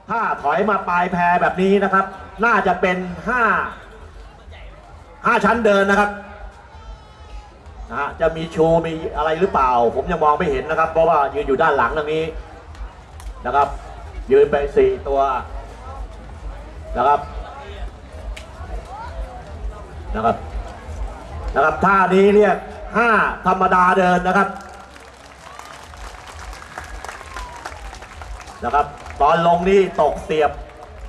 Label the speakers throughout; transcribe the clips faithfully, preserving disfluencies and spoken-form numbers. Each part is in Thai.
Speaker 1: ถ้าถอยมาปลายแพแบบนี้นะครับน่าจะเป็นห้าห้าชั้นเดินนะครับนะฮะจะมีชูมีอะไรหรือเปล่าผมยังมองไม่เห็นนะครับเพราะว่ายืนอยู่ด้านหลังตรงนี้นะครับยืนไปสี่ตัวนะครับนะครับนะครับท่านี้เรียกห้าธรรมดาเดินนะครับนะครับตอนลงนี่ตกเสียบ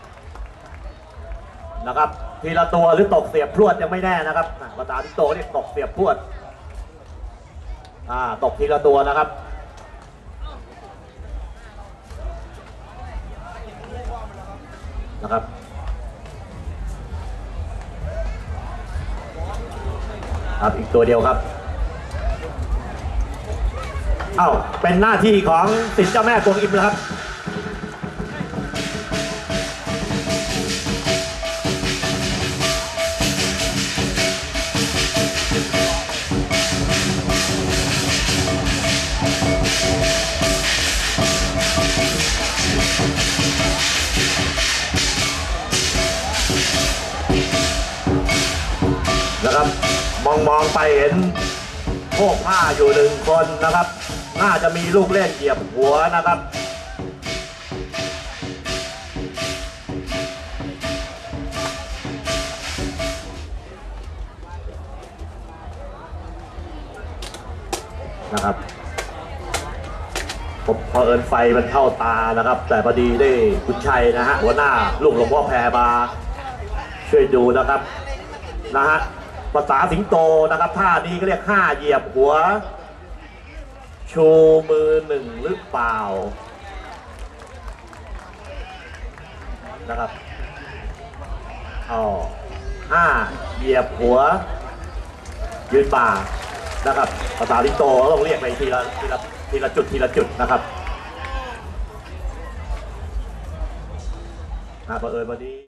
Speaker 1: นะครับทีละตัวหรือตกเสียบพรวดยังไม่แน่นะครับภาษาที่โตเรียกตกเสียบพรวดอ่าตกทีละตัวนะครับนะครับครับอีกตัวเดียวครับเอ้าเป็นหน้าที่ของศิษย์เจ้าแม่กวงอิมแล้วครับนะครับมองมองไปเห็นโพกผ้าอยู่หนึ่งคนนะครับน่าจะมีลูกเล่นเหยียบหัวนะครับนะครับผมพอเอิญไฟมันเข้าตานะครับแต่พอดีได้คุณชัยนะฮะหัวหน้าลูกหลวงพ่อแพรมาช่วยดูนะครับนะฮะภาษาสิงโตนะครับท่านี้ก็เรียกห้าเหยียบหัวชูมือหนึ่งหรือเปล่านะครับอ๋อห้าเหยียบหัวยืนบ่านะครับภาษาสิงโตต้องเรียกไปทีละทีละทีละจุดทีละจุดนะครับอ่าบังเอิญวันนี้